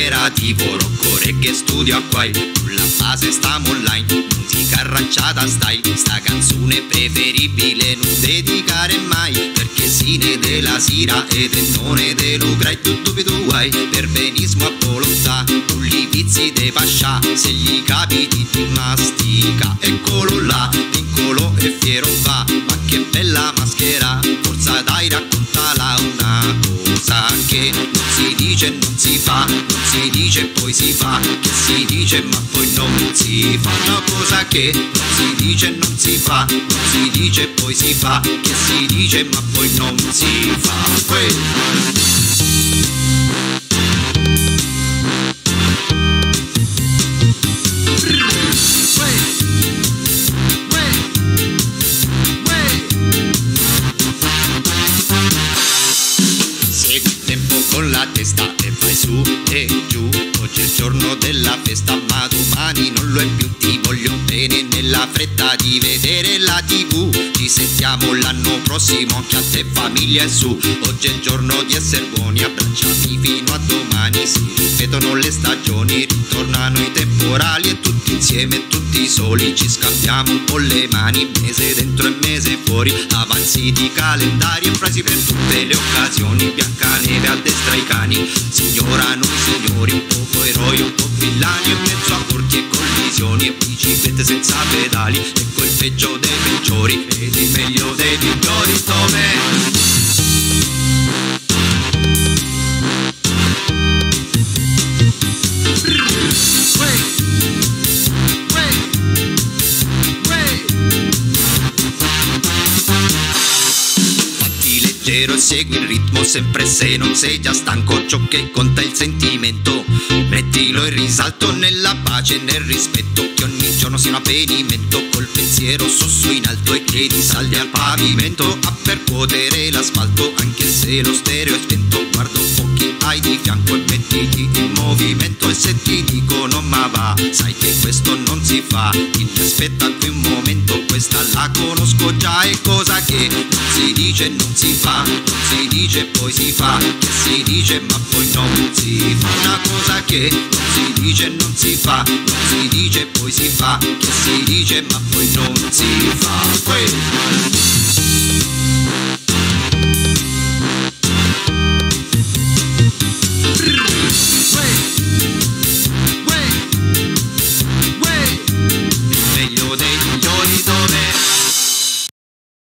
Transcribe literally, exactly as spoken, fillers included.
operativo, rocco reggae studio a quai, sulla base stiamo online, musica arrangiata style, sta canzone preferibile non dedicare mai, perché sine della sera ed è none de lucrai, tutto per tu hai, per benismo a volontà, non li vizi de pascià, se gli capiti ti mastica, eccolo là, piccolo e fiero va, ma che bella maschera, forza dai raccontala una cosa che non si dice non si fa, non si dice poi si fa, che si dice ma poi non si fa, una cosa che non si dice non si fa, non si dice poi si fa, che si dice ma poi non si fa. Uè. Con la testa e vai su e giù, oggi è il giorno della festa ma domani non lo è più, ti voglio bene nella fretta di vedere la tv, ci sentiamo l'anno prossimo anche a te famiglia e su, oggi è il giorno di essere buoni, abbracciami fino a domani, si ripetono le stagioni, ritornano i temporali e tutti insieme tutti soli ci scambiamo un po' le mani, mese dentro e mese fuori, avanzi di calendari e frasi per tutte le occasioni, Biancaneve a destra i cani, signora noi signori, un po' eroi, un po' villani, in mezzo a corti e collisioni e biciclette senza pedali, ecco il peggio dei peggiori ed il meglio dei migliori, dove? E segui il ritmo sempre se non sei già stanco, ciò che conta è il sentimento, mettilo in risalto nella pace e nel rispetto, che ogni giorno sia un avvenimento, col pensiero su su in alto e che ti saldi al pavimento a percuotere l'asfalto, anche se lo stereo è spento, guarda un po' chi hai di fianco e mettiti in movimento, e se ti dicono ma va, sai che questo non si fa, chi ti aspetta qui un momento, questa la conosco già, è cosa che non si dice non si fa, non si dice poi si fa, che si dice ma poi non si fa, una cosa che non si dice non si fa, non si dice poi si fa, che si dice ma poi non si fa. Quella.